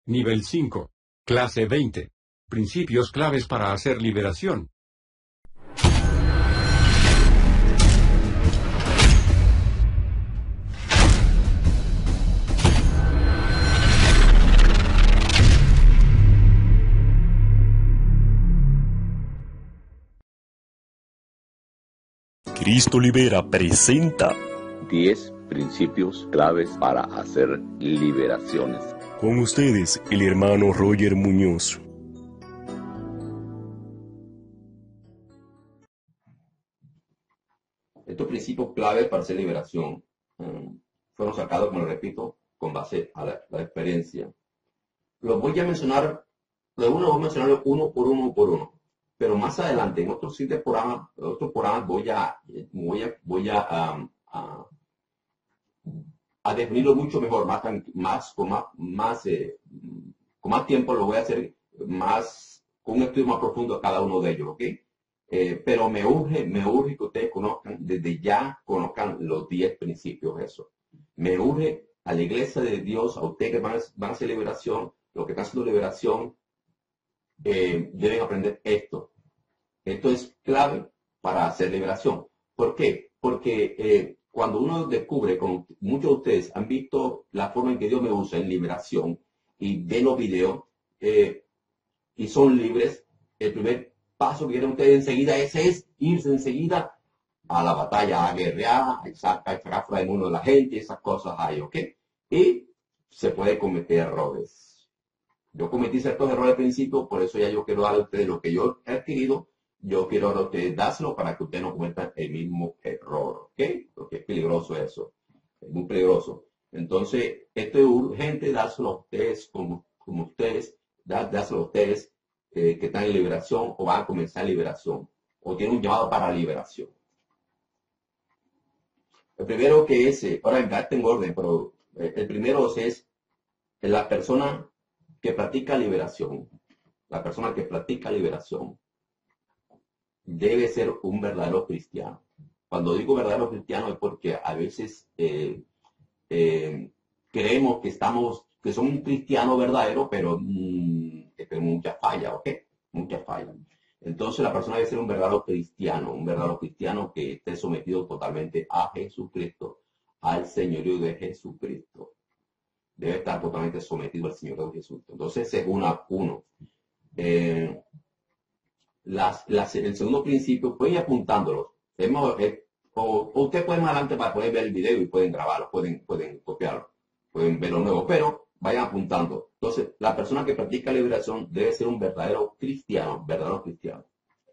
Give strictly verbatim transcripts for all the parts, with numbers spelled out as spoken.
Nivel cinco. Clase veinte. Principios claves para hacer liberación. Cristo Libera presenta diez principios claves para hacer liberaciones. Con ustedes, el hermano Roger Muñoz. Estos principios claves para hacer liberación um, fueron sacados, como lo repito, con base a la, la experiencia. Los voy a mencionar, de uno voy a mencionar uno por uno por uno. Pero más adelante, en otros sitios programas, otros programas voy a, voy a, voy a, um, a, a definirlo mucho mejor, más, más, con más, más, eh, con más tiempo lo voy a hacer más, con un estudio más profundo de cada uno de ellos, ¿ok? Eh, pero me urge, me urge que ustedes conozcan, desde ya conozcan los diez principios, eso. Me urge a la iglesia de Dios, a ustedes que van a, van a hacer liberación, los que están haciendo liberación, eh, deben aprender esto. Esto es clave para hacer liberación. ¿Por qué? Porque eh, cuando uno descubre, como muchos de ustedes han visto la forma en que Dios me usa en liberación y ven los videos eh, y son libres, el primer paso que quieren ustedes enseguida ese es irse enseguida a la batalla, a guerrear, a sacar, sacar fuera del mundo de la gente, esas cosas hay, ¿ok? Y se puede cometer errores. Yo cometí ciertos errores al principio, por eso ya yo quiero dar a ustedes lo que yo he adquirido. Yo quiero a ustedes dárselo para que ustedes no cometan el mismo error, ¿ok? Porque es peligroso eso, es muy peligroso. Entonces, esto es urgente dárselo a ustedes, como, como ustedes, dar, dárselo a ustedes eh, que están en liberación o van a comenzar liberación, o tienen un llamado para liberación. El primero que es, eh, ahora en tengo orden, pero eh, el primero es la persona que practica liberación. La persona que practica liberación debe ser un verdadero cristiano. Cuando digo verdadero cristiano es porque a veces eh, eh, creemos que estamos, que somos un cristiano verdadero, pero mmm, tenemos muchas fallas, ¿ok? Muchas fallas. Entonces la persona debe ser un verdadero cristiano, un verdadero cristiano que esté sometido totalmente a Jesucristo, al señorío de Jesucristo. Debe estar totalmente sometido al señorío de Jesucristo. Entonces, según uno, eh, Las, las, el segundo principio, pueden ir apuntándolos. Es mejor, eh, o, o usted puede más adelante para poder ver el video y pueden grabarlo, pueden, pueden copiarlo, pueden verlo nuevo, pero vayan apuntando. Entonces, la persona que practica liberación debe ser un verdadero cristiano, verdadero cristiano.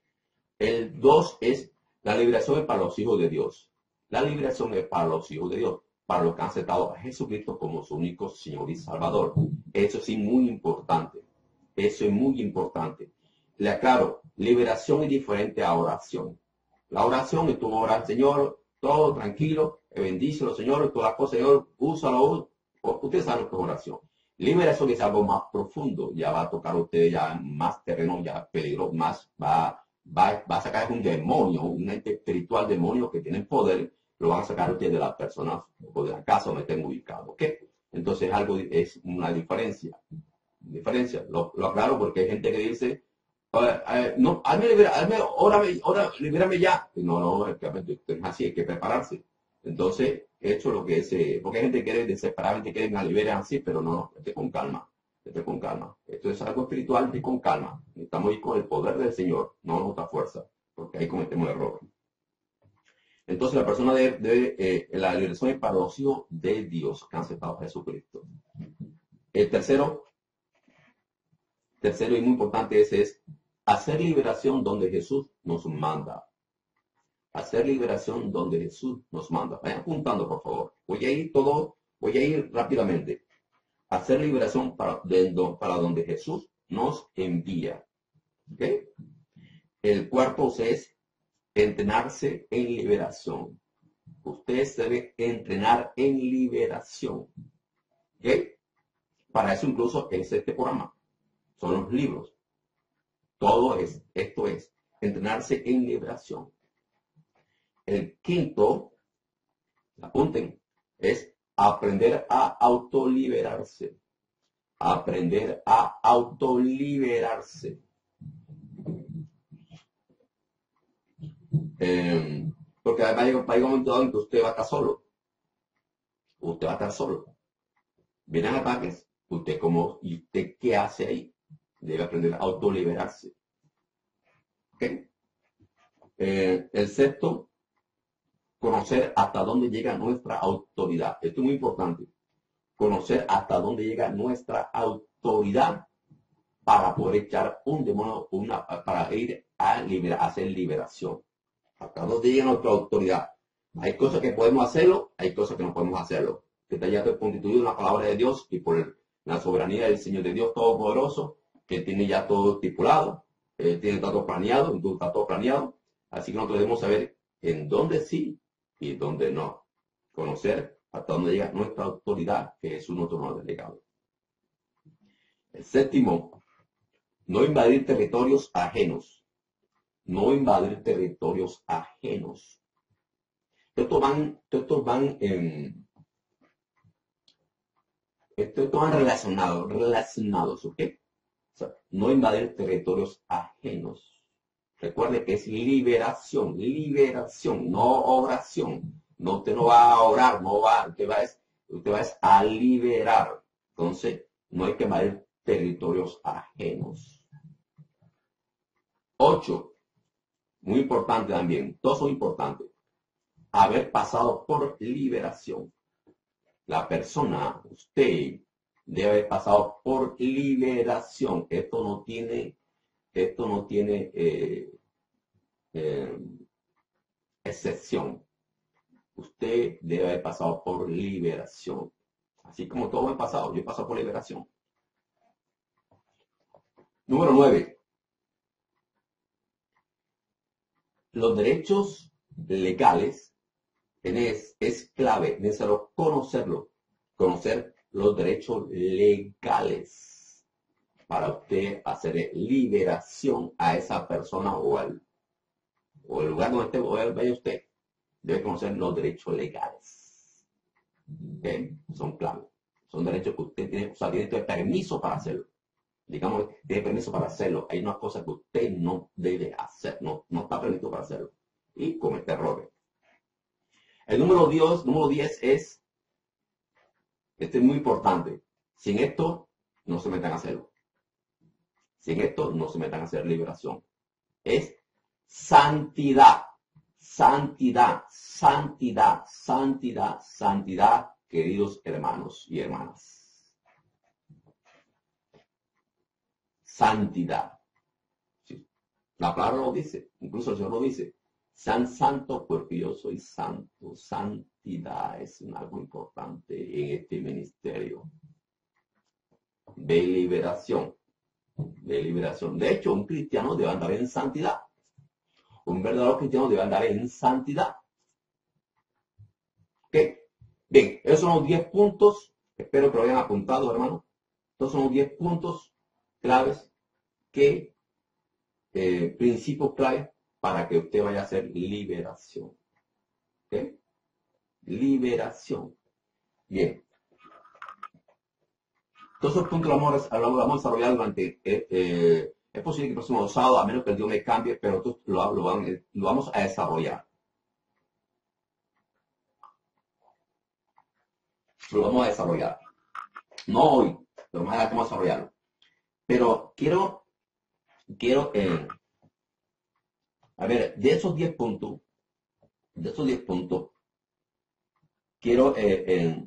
El dos es, la liberación es para los hijos de Dios. La liberación es para los hijos de Dios, para los que han aceptado a Jesucristo como su único Señor y Salvador. Eso sí, muy importante. Eso es muy importante. Le aclaro, liberación es diferente a oración. La oración es tu orar, Señor, todo tranquilo, bendícelo, Señor, todas las cosas, Señor, úsalo. Ustedes saben lo que es oración. Liberación es algo más profundo, ya va a tocar a ustedes ya más terreno, ya peligro, más va, va, va a sacar un demonio, un ente espiritual demonio que tiene poder, lo van a sacar ustedes de las personas o de la casa donde estén ubicados, ¿ok? Entonces algo es una diferencia. Diferencia, lo, lo aclaro porque hay gente que dice, Uh, uh, no, hazme, libera, hazme, órame, órame, libérame ya. No, no, es así, hay que prepararse. Entonces, he hecho lo que es, eh, porque hay gente que quiere desesperadamente, quieren a liberar así, pero no, esté con calma, esté con calma. Esto es algo espiritual, esté con calma. Estamos ahí con el poder del Señor, no nuestra fuerza, porque ahí cometemos errores. Entonces, la persona debe, debe eh, la liberación es para los hijos de Dios que han aceptado a Jesucristo. El tercero, tercero y muy importante ese es hacer liberación donde Jesús nos manda. Hacer liberación donde Jesús nos manda. Vayan apuntando, por favor. Voy a ir todo, voy a ir rápidamente. Hacer liberación para, de, para donde Jesús nos envía. ¿Ok? El cuarto es entrenarse en liberación. Ustedes deben entrenar en liberación. ¿Ok? Para eso incluso es este programa. Son los libros. Todo es, esto es, entrenarse en liberación. El quinto, apunten, es aprender a autoliberarse. aprender a autoliberarse. Eh, porque va a llegar va a llegar un momento en que usted va a estar solo. Usted va a estar solo. Vienen ataques. Usted como, ¿y usted qué hace ahí? Debe aprender a autoliberarse. ¿Ok? Eh, el sexto, conocer hasta dónde llega nuestra autoridad. Esto es muy importante. Conocer hasta dónde llega nuestra autoridad para poder echar un demonio, una, para ir a, liberar, a hacer liberación. Hasta dónde llega nuestra autoridad. Hay cosas que podemos hacerlo, hay cosas que no podemos hacerlo. Que está ya constituido en la palabra de Dios y por la soberanía del Señor de Dios Todopoderoso, que tiene ya todo estipulado, eh, tiene todo planeado, está todo planeado. Así que nosotros debemos saber en dónde sí y dónde no. Conocer hasta dónde llega nuestra autoridad, que Jesús nos ha delegado. El séptimo, no invadir territorios ajenos. No invadir territorios ajenos. Estos van, estos van en, estos van relacionados, relacionados, ¿ok? O sea, no invadir territorios ajenos. Recuerde que es liberación, liberación, no oración. No, usted no va a orar, no va, usted va, usted va a liberar. Entonces, no hay que invadir territorios ajenos. Ocho, muy importante también, todos son importantes. Haber pasado por liberación. La persona, usted, debe haber pasado por liberación. Esto no tiene, esto no tiene eh, eh, excepción. Usted debe haber pasado por liberación. Así como todos han pasado, yo he pasado por liberación. Número nueve. Los derechos legales es, es clave, es necesario conocerlo, conocer los derechos legales para usted hacer liberación a esa persona o al, o el lugar donde esté, o vaya usted. Debe conocer los derechos legales. ¿Okay? Son clave. Son derechos que usted tiene, o sea, tiene permiso para hacerlo. Digamos, tiene permiso para hacerlo. Hay unas cosas que usted no debe hacer, no, no está permitido para hacerlo. Y comete errores. El número diez, número diez es, este es muy importante. Sin esto, no se metan a hacerlo. Sin esto, no se metan a hacer liberación. Es santidad. Santidad, santidad, santidad, santidad, queridos hermanos y hermanas. Santidad. Sí. La palabra lo dice, incluso el Señor lo dice. Sean santos porque yo soy santo. Santidad es algo importante en este ministerio. De liberación. De liberación. De hecho, un cristiano debe andar en santidad. Un verdadero cristiano debe andar en santidad. ¿Ok? Bien, esos son los diez puntos. Espero que lo hayan apuntado, hermano. Estos son los diez puntos claves que, eh, principios claves para que usted vaya a hacer liberación. ¿Ok? Liberación. Bien. Todos esos puntos los vamos, los vamos a desarrollar durante... Eh, eh, es posible que el próximo sábado, a menos que el Dios me cambie, pero lo, lo, lo, lo vamos a desarrollar. Lo vamos a desarrollar. No hoy, pero más adelante vamos a desarrollarlo. Pero quiero, quiero, eh, a ver, de esos diez puntos, de esos diez puntos, quiero eh, eh,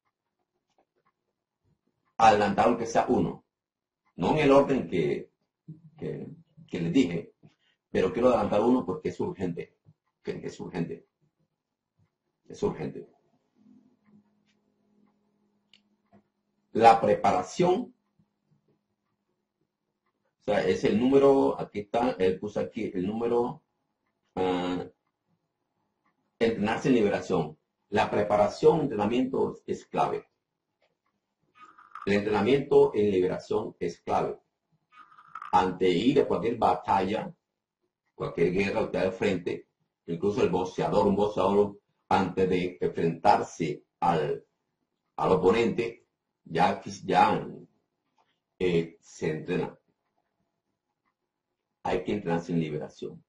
adelantar aunque sea uno. No en el orden que, que, que les dije, pero quiero adelantar uno porque es urgente. Que es urgente. Es urgente. La preparación, o sea, es el número, aquí está, él puso aquí el número, uh, entrenarse en liberación. La preparación, entrenamiento es clave. El entrenamiento en liberación es clave. Ante ir a cualquier batalla, cualquier guerra usted al frente, incluso el boxeador, un boxeador, antes de enfrentarse al, al oponente, ya, ya eh, se entrena. Hay que entrenarse en liberación.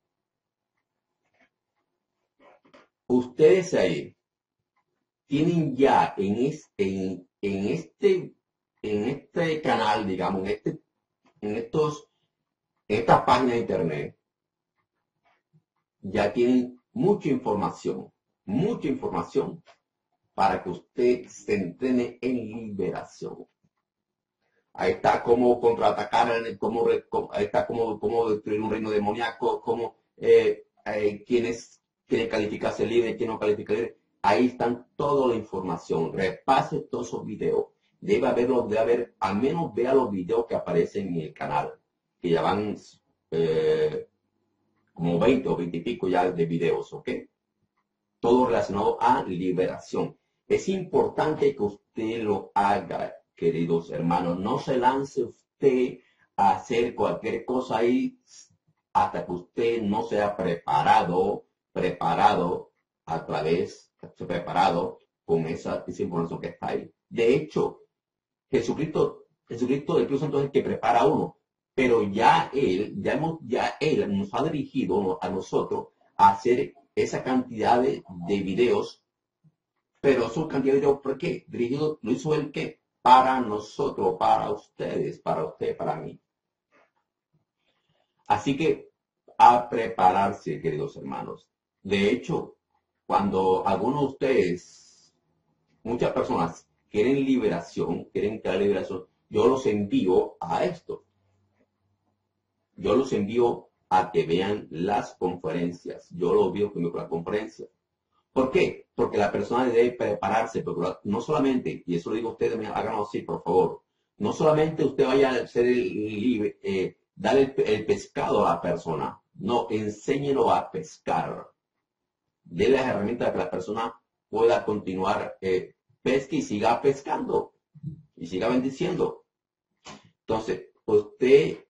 Ustedes ahí tienen ya en, es, en, en, este, en este canal, digamos, en, este, en, estos, en esta página de internet, ya tienen mucha información, mucha información para que usted se entrene en liberación. Ahí está cómo contraatacar, cómo, ahí está cómo, cómo destruir un reino demoníaco, cómo eh, eh, quiénes quieren calificarse libre, quién no califica libre. Ahí están toda la información. Repase todos esos videos. Debe haberlos, debe haber, al menos vea los videos que aparecen en el canal, que ya van eh, como veinte o veinte y pico ya de videos, ¿ok? Todo relacionado a liberación. Es importante que usted lo haga, queridos hermanos. No se lance usted a hacer cualquier cosa ahí hasta que usted no sea preparado, preparado a través, preparado con esa, esa información que está ahí. De hecho, Jesucristo, Jesucristo, el Espíritu Santo es el que prepara a uno, pero ya Él, ya, hemos, ya Él nos ha dirigido a nosotros a hacer esa cantidad de, de videos, pero su cantidad de videos, ¿por qué? Dirigido, lo hizo Él, ¿qué? Para nosotros, para ustedes, para usted, para mí. Así que a prepararse, queridos hermanos. De hecho, cuando algunos de ustedes, muchas personas quieren liberación, quieren que la liberación, yo los envío a esto. Yo los envío a que vean las conferencias. Yo los envío con la conferencia. ¿Por qué? Porque la persona debe prepararse, porque no solamente, y eso lo digo a ustedes, háganlo así, por favor, no solamente usted vaya a ser libre, eh, darle el, el pescado a la persona, no, enséñelo a pescar. Dele las herramientas para que la persona pueda continuar eh, pesque y siga pescando y siga bendiciendo. Entonces, usted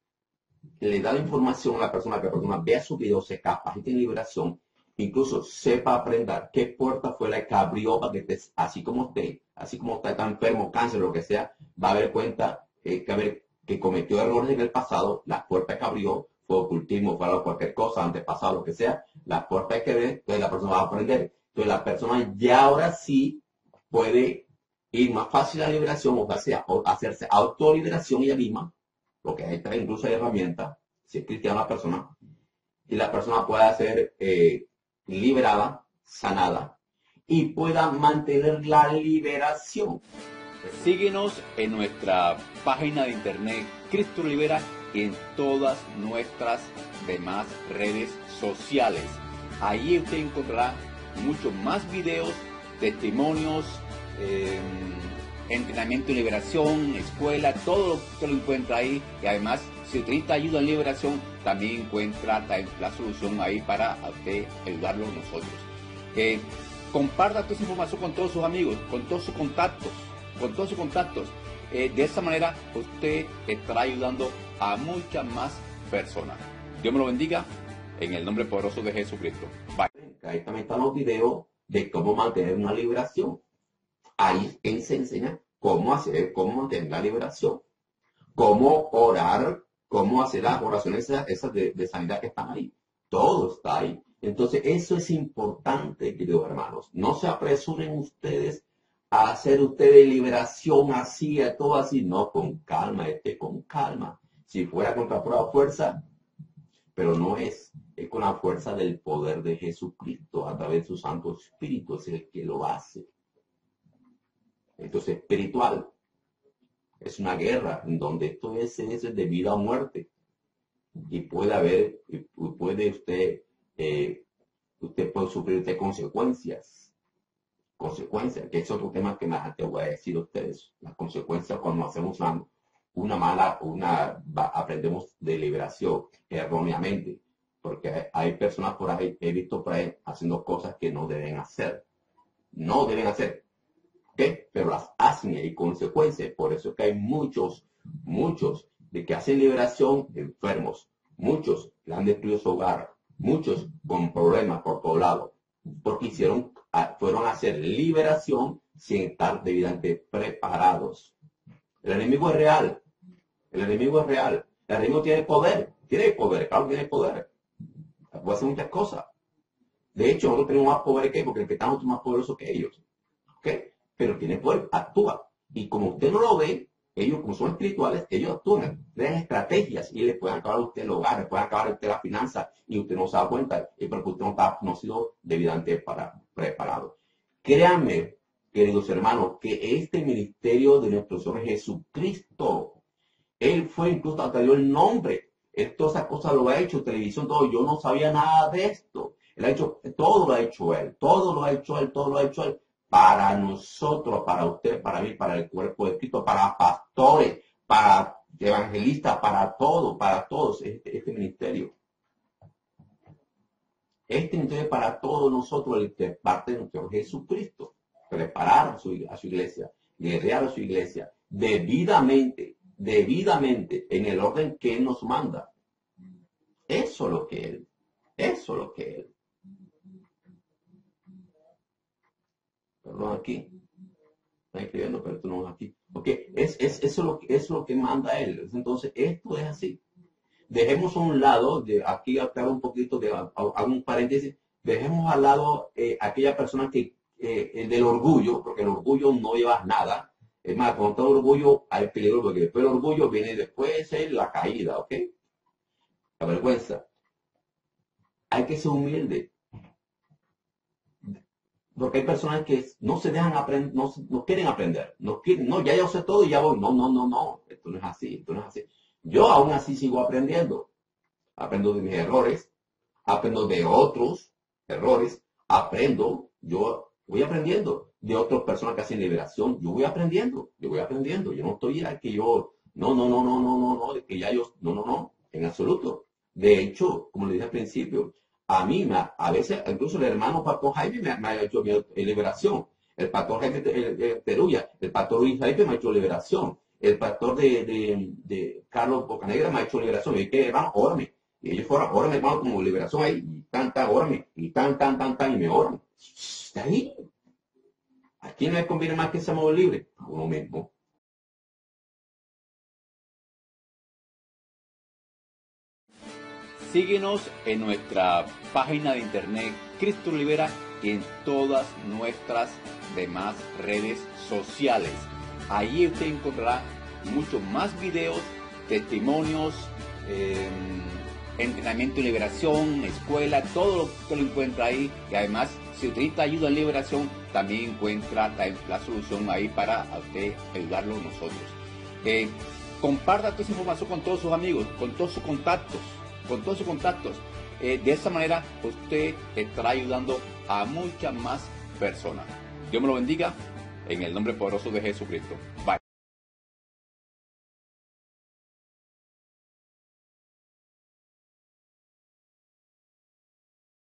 le da la información a la persona, que la persona vea su video, se capacite en liberación, incluso sepa aprender qué puerta fue la que abrió para que esté, así como usted, así como usted está enfermo, cáncer, lo que sea, va a haber cuenta eh, que, haber, que cometió errores en el pasado, las puertas que abrió, fue ocultismo, fue cualquier cosa, antepasado, lo que sea, las puertas que ve, entonces la persona va a aprender. Entonces la persona ya ahora sí puede ir más fácil a la liberación, o sea, o hacerse autoliberación ella misma, porque ahí está, incluso hay herramientas, si es cristiana la persona, y la persona pueda ser eh, liberada, sanada, y pueda mantener la liberación. Síguenos en nuestra página de internet Cristo Libera y en todas nuestras demás redes sociales. Ahí usted encontrará muchos más videos, testimonios, eh, entrenamiento en liberación, escuela, todo lo que usted lo encuentra ahí. Y además, si usted necesita ayuda en liberación, también encuentra la solución ahí para usted ayudarlo nosotros. Eh, comparta toda esa información con todos sus amigos, con todos sus contactos, con todos sus contactos. Eh, de esa manera, usted estará ayudando a muchas más personas. Dios me lo bendiga en el nombre poderoso de Jesucristo. Bye. Ahí también están los videos de cómo mantener una liberación. Ahí se enseña cómo hacer, cómo mantener la liberación, cómo orar, cómo hacer las oraciones esas de, de sanidad que están ahí. Todo está ahí. Entonces, eso es importante, queridos hermanos. No se apresuren ustedes a hacer ustedes liberación así, a todo así. No, con calma, este, con calma. Si fuera contra pura fuerza, pero no es. Es con la fuerza del poder de Jesucristo, a través de su Santo Espíritu, es el que lo hace. Entonces, espiritual. Es una guerra en donde esto es, es de vida o muerte. Y puede haber, y puede usted, eh, usted puede sufrir de consecuencias. Consecuencias, que es otro tema que más te voy a decir a ustedes. Las consecuencias cuando hacemos una, una mala, una, aprendemos de liberación erróneamente. Porque hay personas por ahí, he visto por ahí, haciendo cosas que no deben hacer. No deben hacer. ¿Okay? Pero las hacen y hay consecuencias. Por eso es que hay muchos, muchos de que hacen liberación enfermos. Muchos que han destruido su hogar. Muchos con problemas por todo lado. Porque hicieron, fueron a hacer liberación sin estar debidamente preparados. El enemigo es real. El enemigo es real. El enemigo tiene poder. Tiene poder, claro, tiene poder. Puede hacer muchas cosas. De hecho, nosotros tenemos más poder que ellos, porque el que está es más poderoso que ellos. ¿Ok? Pero tiene poder, actúa. Y como usted no lo ve, ellos, como son espirituales, ellos actúan, crean estrategias y le pueden acabar a usted el hogar, le pueden acabar a usted la finanza y usted no se da cuenta, y porque usted no, está, no ha sido debidamente para, preparado. Créanme, queridos hermanos, que este ministerio de nuestro Señor Jesucristo, Él fue incluso hasta dio el nombre. Él todas esas cosas lo ha hecho, televisión, todo. Yo no sabía nada de esto. Él ha hecho, todo lo ha hecho Él, todo lo ha hecho Él, todo lo ha hecho Él. Para nosotros, para usted, para mí, para el cuerpo de Cristo, para pastores, para evangelistas, para todos, para todos, este, este ministerio. Este ministerio es para todos nosotros, el que parte de nuestro Jesucristo. Preparar a su, a su iglesia, guerrear a su iglesia, debidamente, debidamente, en el orden que Él nos manda. Eso es lo que Él, eso es lo que Él. Perdón, aquí. Está escribiendo, pero esto no es aquí. Ok, es, es, eso, es lo, eso es lo que manda Él. Entonces, esto es así. Dejemos a un lado, de, aquí acabo un poquito, de, hago un paréntesis, dejemos al lado eh, aquella persona que, eh, el del orgullo, porque el orgullo no lleva nada. Es más, con todo orgullo hay peligro, porque después el orgullo viene después de la caída, ¿ok? La vergüenza. Hay que ser humilde. Porque hay personas que no se dejan aprender, no, no quieren aprender, no quieren, no, ya yo sé todo y ya voy. No, no, no, no, esto no es así, esto no es así. Yo aún así sigo aprendiendo. Aprendo de mis errores, aprendo de otros errores, aprendo, yo voy aprendiendo de otras personas que hacen liberación, yo voy aprendiendo, yo voy aprendiendo. Yo no estoy ya que yo, no, no, no, no, no, no, no, que ya yo, no, no, no, en absoluto. De hecho, como le dije al principio, a mí, me, a veces, incluso el hermano Pastor Jaime me, me ha hecho mi liberación. El Pastor Jaime de, de Perulla, el Pastor Luis Jaime me ha hecho liberación. El pastor de, de, de Carlos Bocanegra me ha hecho liberación. Y que hermano, órame. Y ellos fueron, órame, hermano, como liberación ahí. Y tan, tan, órame. Y tan, tan, tan, tan, y me oran. Está ahí. ¿A quién le conviene más que seamos libres? A uno mismo. Síguenos en nuestra página de internet Cristo Libera y en todas nuestras demás redes sociales. Ahí usted encontrará muchos más videos, testimonios, eh, entrenamiento y liberación, escuela, todo lo que usted lo encuentra ahí. Y además, si usted necesita ayuda en liberación, también encuentra la, la solución ahí para a usted ayudarlo nosotros. Eh, comparta toda esa información con todos sus amigos, con todos sus contactos. con todos sus contactos. Eh, de esta manera usted estará ayudando a muchas más personas. Dios me lo bendiga en el nombre poderoso de Jesucristo. Bye.